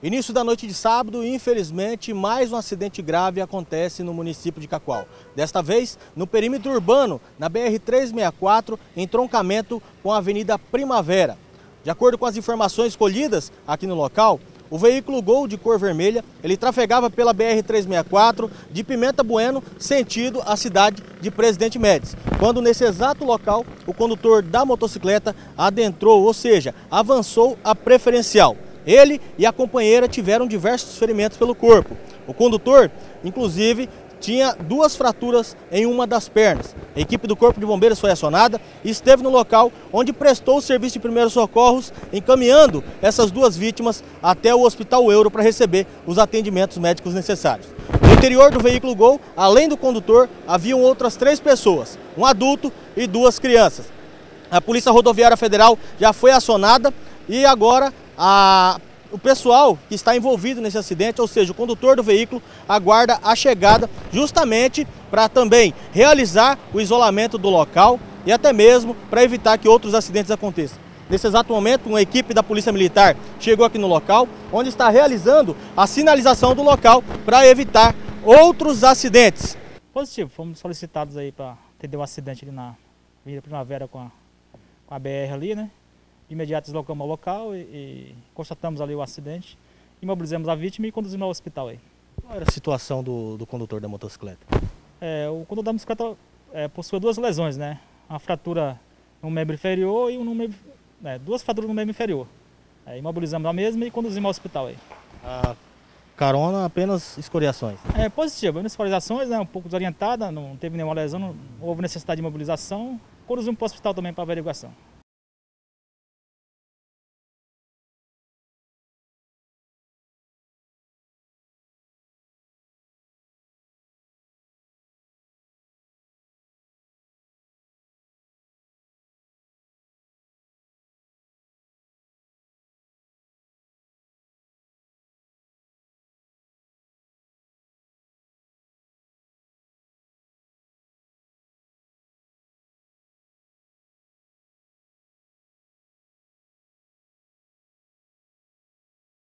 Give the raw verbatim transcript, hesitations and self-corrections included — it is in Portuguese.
Início da noite de sábado, infelizmente, mais um acidente grave acontece no município de Cacoal. Desta vez, no perímetro urbano, na B R trezentos e sessenta e quatro, em troncamento com a Avenida Primavera. De acordo com as informações colhidas aqui no local, o veículo Gol de cor vermelha, ele trafegava pela B R trezentos e sessenta e quatro de Pimenta Bueno, sentido a cidade de Presidente Médici. Quando nesse exato local, o condutor da motocicleta adentrou, ou seja, avançou a preferencial. Ele e a companheira tiveram diversos ferimentos pelo corpo. O condutor, inclusive, tinha duas fraturas em uma das pernas. A equipe do Corpo de Bombeiros foi acionada e esteve no local onde prestou o serviço de primeiros socorros, encaminhando essas duas vítimas até o Hospital Euro para receber os atendimentos médicos necessários. No interior do veículo Gol, além do condutor, haviam outras três pessoas, um adulto e duas crianças. A Polícia Rodoviária Federal já foi acionada e agora A, o pessoal que está envolvido nesse acidente, ou seja, o condutor do veículo, aguarda a chegada justamente para também realizar o isolamento do local e até mesmo para evitar que outros acidentes aconteçam. Nesse exato momento, uma equipe da Polícia Militar chegou aqui no local, onde está realizando a sinalização do local para evitar outros acidentes. Positivo, fomos solicitados aí para atender um acidente ali na Avenida Primavera com a, com a B R ali, né? De imediato deslocamos ao local e, e constatamos ali o acidente, imobilizamos a vítima e conduzimos ao hospital aí. Qual era a situação do, do condutor da motocicleta? É, o condutor da motocicleta é, possui duas lesões, né? Uma fratura no membro inferior e um no membro, é, duas fraturas no membro inferior. É, imobilizamos a mesma e conduzimos ao hospital aí. A carona, apenas escoriações? É positivo, escoriações, né? Um pouco desorientada, não teve nenhuma lesão, não houve necessidade de imobilização. Conduzimos para o hospital também para averiguação.